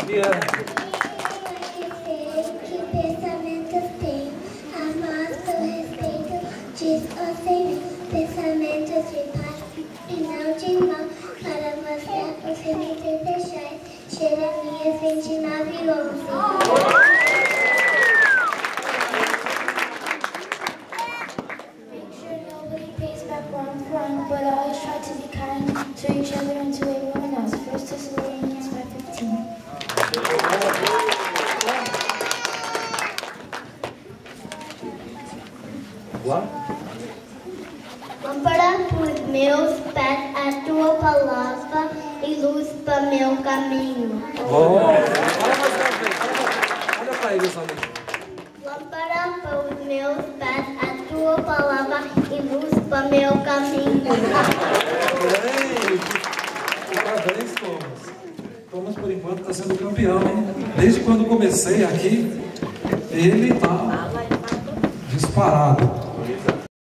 Que pensamentos tenho, amados pelo respeito, diz o Senhor, pensamentos de paz e não de mal, para mostrar os que me desejais. Jeremias 29:11. But always try to be kind to each other and to everyone else. 1 Thessalonians 5:15. Lâmpada para os meus pés, a tua palavra e luz para meu caminho. Olha para eles ali. Lâmpada para os meus pés, a tua palavra e luz para meu caminho. Parabéns, Thomas. Thomas, por enquanto, está sendo campeão, hein? Desde quando comecei aqui, ele está disparado.